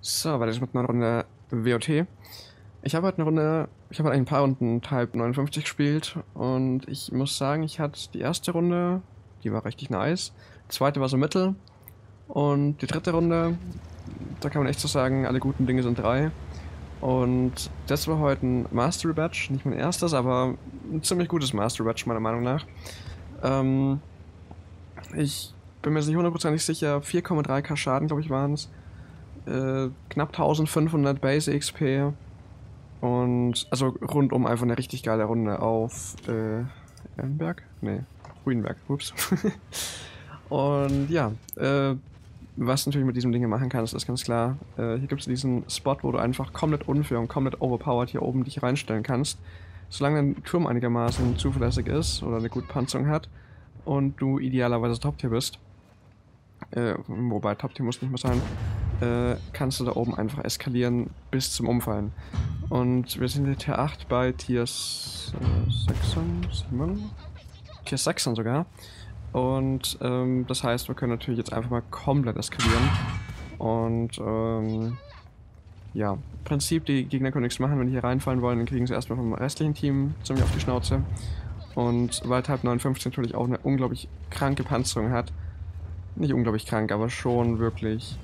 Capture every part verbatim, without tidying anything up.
So, weiter mit einer Runde W O T. Ich habe heute eine Runde, ich habe heute ein paar Runden Type neunundfünfzig gespielt und ich muss sagen, ich hatte die erste Runde, die war richtig nice. Die zweite war so mittel und die dritte Runde, da kann man echt so sagen, alle guten Dinge sind drei. Und das war heute ein Mastery Badge, nicht mein erstes, aber ein ziemlich gutes Mastery Badge meiner Meinung nach. Ähm, ich bin mir jetzt nicht hundertprozentig sicher, vier Komma drei K Schaden, glaube ich, waren es. Äh, knapp eintausendfünfhundert Base X P und also rundum einfach eine richtig geile Runde auf äh, Ellenberg? Nee, Ruinberg, ups. Und ja, äh, was du natürlich mit diesem Ding machen kannst, ist ganz klar, äh, hier gibt es diesen Spot, wo du einfach komplett unfair und komplett overpowered hier oben dich reinstellen kannst. Solange dein Turm einigermaßen zuverlässig ist oder eine gute Panzerung hat und du idealerweise Top-Tier bist, äh, wobei Top-Tier muss nicht mehr sein, äh, kannst du da oben einfach eskalieren bis zum Umfallen. Und wir sind in Tier acht bei Tier sechs, sieben, Tier sechs sogar. Und ähm, das heißt, wir können natürlich jetzt einfach mal komplett eskalieren. Und ähm, ja, im Prinzip, die Gegner können nichts machen, wenn die hier reinfallen wollen, dann kriegen sie erstmal vom restlichen Team ziemlich auf die Schnauze. Und weil Type neunundfünfzig natürlich auch eine unglaublich kranke Panzerung hat, nicht unglaublich krank, aber schon wirklich.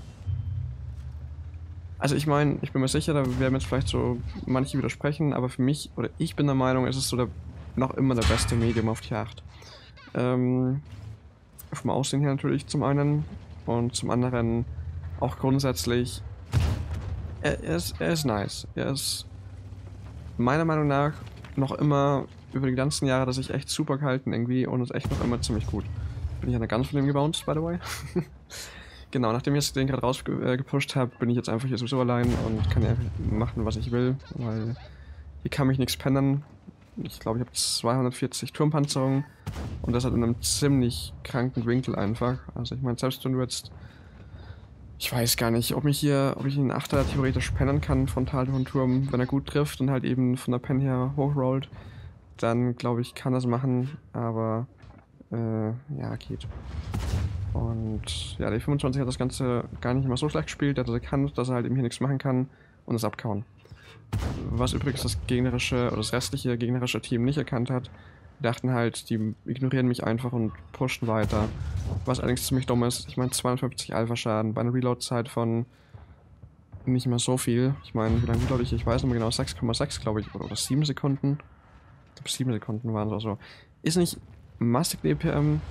Also ich meine, ich bin mir sicher, da werden jetzt vielleicht so manche widersprechen, aber für mich, oder ich bin der Meinung, es ist so der, noch immer der beste Medium auf Tier acht. Ähm, vom Aussehen her natürlich zum einen und zum anderen auch grundsätzlich, er, er, ist, er ist nice. Er ist meiner Meinung nach noch immer über die ganzen Jahre, dass ich echt super gehalten irgendwie und ist echt noch immer ziemlich gut. Bin ich an der Gun von dem gebounced, by the way. Genau, nachdem ich den gerade rausgepusht habe, bin ich jetzt einfach hier sowieso allein und kann ja machen, was ich will, weil hier kann mich nichts pennen. Ich glaube, ich habe zweihundertvierzig Turmpanzerung und das hat in einem ziemlich kranken Winkel einfach. Also ich meine, selbst wenn du jetzt, ich weiß gar nicht, ob mich hier, ob ich einen Achter theoretisch pennen kann, frontal durch den Turm, wenn er gut trifft und halt eben von der Pen her hochrollt, dann glaube ich, kann das machen, aber äh, ja, geht. Und ja, der fünfundzwanzig hat das Ganze gar nicht immer so schlecht gespielt. Der hat erkannt, dass er halt eben hier nichts machen kann und es abkauen. Was übrigens das gegnerische oder das restliche gegnerische Team nicht erkannt hat. Die dachten halt, die ignorieren mich einfach und pushen weiter. Was allerdings ziemlich dumm ist. Ich meine, zweiundfünfzig Alpha-Schaden bei einer Reload-Zeit von nicht mehr so viel. Ich meine, wie lange reload ich? Ich weiß nicht mehr genau, sechs Komma sechs glaube ich, oder, oder sieben Sekunden. Ich glaube, sieben Sekunden waren es auch so. Ist nicht massig D P M.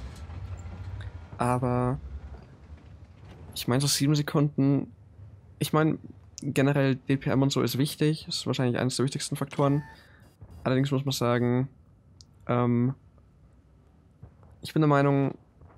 Aber ich meine, so sieben Sekunden, ich meine, generell D P M und so ist wichtig, ist wahrscheinlich eines der wichtigsten Faktoren. Allerdings muss man sagen, ähm, ich bin der Meinung,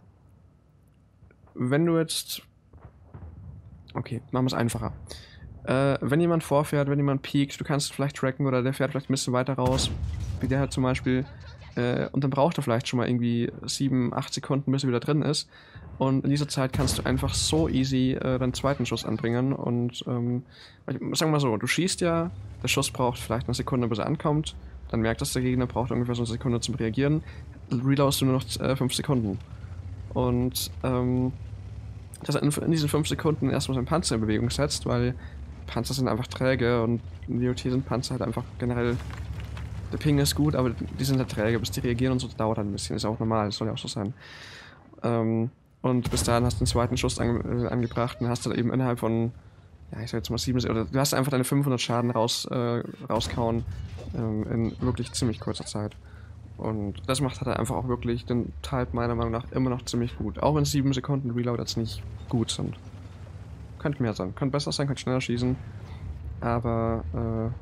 wenn du jetzt, okay, machen wir es einfacher. Äh, wenn jemand vorfährt, wenn jemand piekt, du kannst vielleicht tracken oder der fährt vielleicht ein bisschen weiter raus, wie der halt zum Beispiel. Äh, und dann braucht er vielleicht schon mal irgendwie sieben, acht Sekunden, bis er wieder drin ist. Und in dieser Zeit kannst du einfach so easy äh, deinen zweiten Schuss anbringen. Und ähm, sagen wir mal so, du schießt ja, der Schuss braucht vielleicht eine Sekunde, bis er ankommt. Dann merkt das der Gegner, braucht ungefähr so eine Sekunde zum Reagieren. Reloadst du nur noch äh, fünf Sekunden. Und ähm, dass er in, in diesen fünf Sekunden erstmal seinen Panzer in Bewegung setzt, weil Panzer sind einfach träge und in W O T sind Panzer halt einfach generell. Der Ping ist gut, aber die sind halt träge, bis die reagieren und so, das dauert halt ein bisschen. Ist auch normal, das soll ja auch so sein. Ähm, und bis dahin hast du den zweiten Schuss ange äh, angebracht und hast du eben innerhalb von, ja, ich sag jetzt mal sieben, oder du hast einfach deine fünfhundert Schaden raus, äh, rauskauen ähm, in wirklich ziemlich kurzer Zeit. Und das macht halt einfach auch wirklich den Type meiner Meinung nach immer noch ziemlich gut. Auch wenn sieben Sekunden Reload jetzt nicht gut sind. Könnte mehr sein, könnte besser sein, könnte schneller schießen. Aber, äh,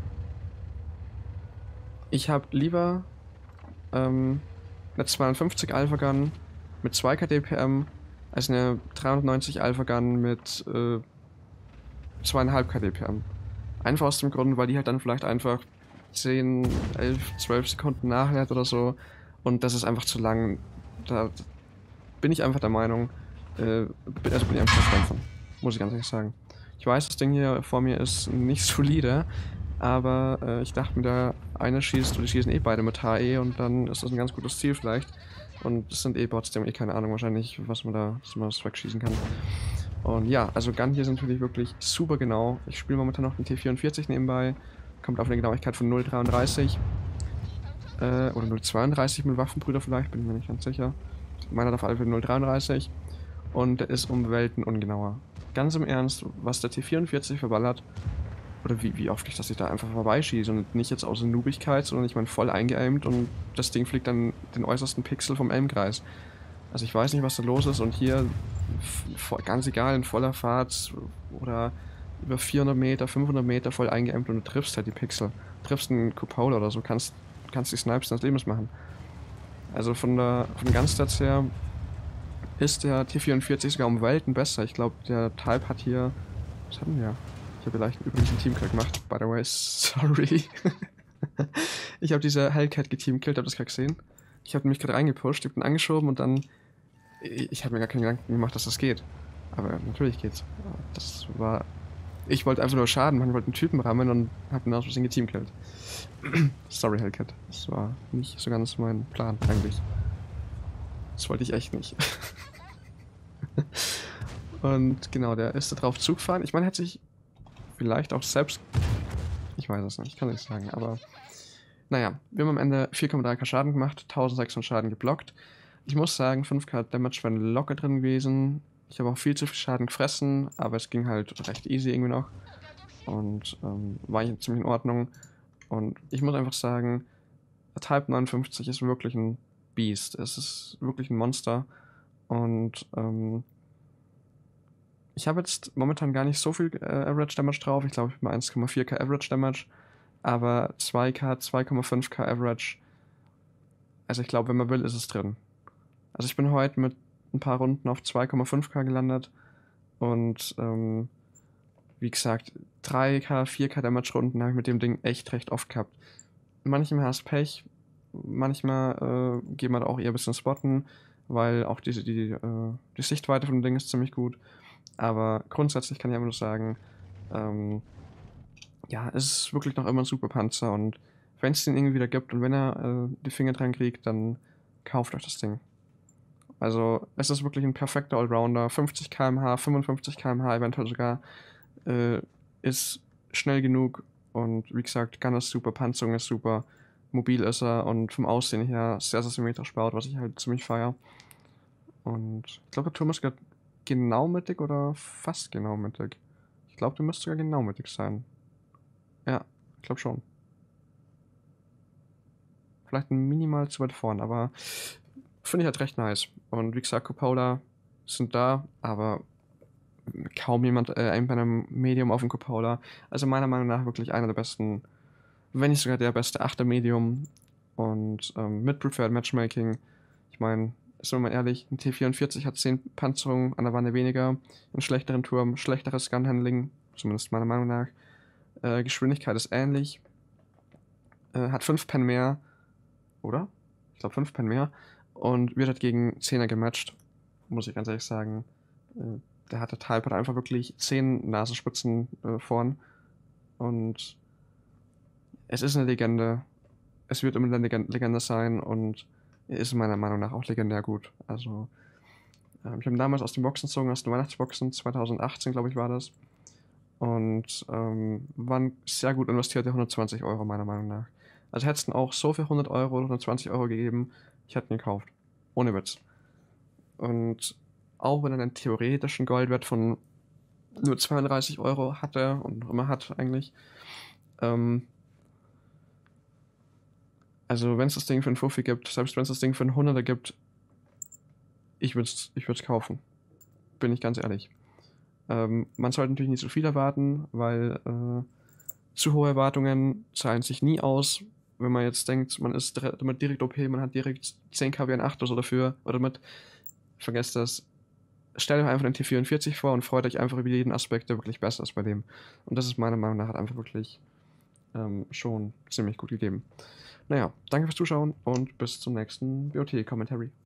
ich habe lieber ähm, eine zweiundfünfzig Alpha Gun mit zwei K D P M als eine dreihundertneunzig Alpha Gun mit äh, zwei Komma fünf K D P M. Einfach aus dem Grund, weil die halt dann vielleicht einfach zehn, elf, zwölf Sekunden nachlädt oder so und das ist einfach zu lang. Da bin ich einfach der Meinung, äh, also bin ich einfach Fan von, muss ich ganz ehrlich sagen. Ich weiß, das Ding hier vor mir ist nicht solide. Aber äh, ich dachte mir, da einer schießt und die schießen eh beide mit H E und dann ist das ein ganz gutes Ziel vielleicht. Und das sind eh Bots, die haben eh keine Ahnung wahrscheinlich, was man da, was man das wegschießen kann. Und ja, also Gun hier ist natürlich wirklich super genau. Ich spiele momentan noch den T vierundvierzig nebenbei. Kommt auf eine Genauigkeit von null Komma dreiunddreißig. Äh, oder null Komma zweiunddreißig mit Waffenbrüder vielleicht, bin ich mir nicht ganz sicher. Meiner hat auf alle Fälle null Komma dreiunddreißig. Und der ist um Welten ungenauer. Ganz im Ernst, was der T vierundvierzig verballert, oder wie, wie oft ich, dass ich da einfach vorbeischieße und nicht jetzt aus Noobigkeit, sondern ich meine voll eingeaimt und das Ding fliegt dann den äußersten Pixel vom Aimkreis. Also ich weiß nicht, was da los ist und hier, ganz egal, in voller Fahrt oder über vierhundert Meter, fünfhundert Meter voll eingeaimt und du triffst halt die Pixel. Du triffst einen Cupola oder so, kannst, kannst die Snipes des Lebens machen. Also von der, von den Gunstats her ist der T vierundvierzig sogar um Welten besser. Ich glaube, der Type hat hier, was hatten wir? Ich habe vielleicht übrigens einen Teamkill gemacht, by the way, sorry. Ich habe diese Hellcat geteamkillt, habt ihr das gerade gesehen? Ich habe mich gerade reingepusht, ich bin angeschoben und dann, ich habe mir gar keinen Gedanken gemacht, dass das geht. Aber natürlich geht's. Das war, ich wollte einfach nur Schaden machen, ich wollte einen Typen rammen und habe ihn aus Versehen geteamkillt. Sorry, Hellcat, das war nicht so ganz mein Plan eigentlich. Das wollte ich echt nicht. Und genau, der ist da drauf Zug gefahren. Ich meine, hätte sich vielleicht auch selbst... Ich weiß es nicht, ich kann nicht sagen, aber... Naja, wir haben am Ende vier Komma drei K Schaden gemacht, eintausendsechshundert Schaden geblockt. Ich muss sagen, fünf K Damage wären locker drin gewesen. Ich habe auch viel zu viel Schaden gefressen, aber es ging halt recht easy irgendwie noch. Und ähm, war ich ziemlich in Ordnung. Und ich muss einfach sagen, Type neunundfünfzig ist wirklich ein Beast. Es ist wirklich ein Monster. Und ähm, ich habe jetzt momentan gar nicht so viel äh, Average Damage drauf. Ich glaube, ich bin eins Komma vier K Average Damage. Aber zwei K, zwei Komma fünf K Average. Also ich glaube, wenn man will, ist es drin. Also ich bin heute mit ein paar Runden auf zwei Komma fünf K gelandet. Und ähm, wie gesagt, drei K, vier K Damage Runden habe ich mit dem Ding echt recht oft gehabt. Manchmal hast Pech. Manchmal äh, geht man auch eher ein bisschen spotten, weil auch die, die, äh, die Sichtweite von dem Ding ist ziemlich gut. Aber grundsätzlich kann ich einfach nur sagen, ähm, ja, es ist wirklich noch immer ein super Panzer und wenn es den irgendwie wieder gibt und wenn er äh, die Finger dran kriegt, dann kauft euch das Ding. Also es ist wirklich ein perfekter Allrounder, fünfzig Kilometer pro Stunde, fünfundfünfzig Kilometer pro Stunde eventuell sogar, äh, ist schnell genug und wie gesagt, Gun ist super, Panzerung ist super, mobil ist er und vom Aussehen her sehr, sehr symmetrisch baut, was ich halt ziemlich feier. Und ich glaube, der Turm ist gerade genau mittig oder fast genau mittig. Ich glaube, der müsste sogar genau mittig sein. Ja, ich glaube schon. Vielleicht minimal zu weit vorn, aber finde ich halt recht nice. Und wie gesagt, Cupola sind da, aber kaum jemand äh, ein bei einem Medium auf dem Cupola. Also meiner Meinung nach wirklich einer der besten, wenn nicht sogar der beste achter Medium. Und ähm, mit Preferred Matchmaking, ich meine, sind wir mal ehrlich, ein T vierundvierzig hat zehn Panzerung an der Wanne weniger, einen schlechteren Turm, schlechteres Gun-Handling, zumindest meiner Meinung nach. Äh, Geschwindigkeit ist ähnlich, äh, hat fünf Pen mehr, oder? Ich glaube fünf Pen mehr und wird halt gegen zehner gematcht, muss ich ganz ehrlich sagen. Äh, der hat der Type hat einfach wirklich zehn Nasenspitzen äh, vorn und es ist eine Legende. Es wird immer eine Legende sein und er ist meiner Meinung nach auch legendär gut. Also, ähm, ich habe ihn damals aus den Boxen gezogen, aus den Weihnachtsboxen, zweitausendachtzehn, glaube ich, war das. Und ähm, waren sehr gut investierte hundertzwanzig Euro, meiner Meinung nach. Also hättest du ihn auch so für hundert Euro oder hundertzwanzig Euro gegeben, ich hätte ihn gekauft. Ohne Witz. Und auch wenn er einen theoretischen Goldwert von nur zweiunddreißig Euro hatte und noch immer hat eigentlich, ähm, also wenn es das Ding für einen Fuffi gibt, selbst wenn es das Ding für einen Hunderter gibt, ich würde es ich würd's kaufen. Bin ich ganz ehrlich. Ähm, man sollte natürlich nicht so viel erwarten, weil äh, zu hohe Erwartungen zahlen sich nie aus. Wenn man jetzt denkt, man ist damit direkt O P, man hat direkt zehn K W in acht oder so dafür, oder mit, vergesst das, stellt euch einfach den T vierundvierzig vor und freut euch einfach über jeden Aspekt, der wirklich besser ist bei dem. Und das ist meiner Meinung nach einfach wirklich ähm, schon ziemlich gut gegeben. Naja, danke fürs Zuschauen und bis zum nächsten B O T-Commentary.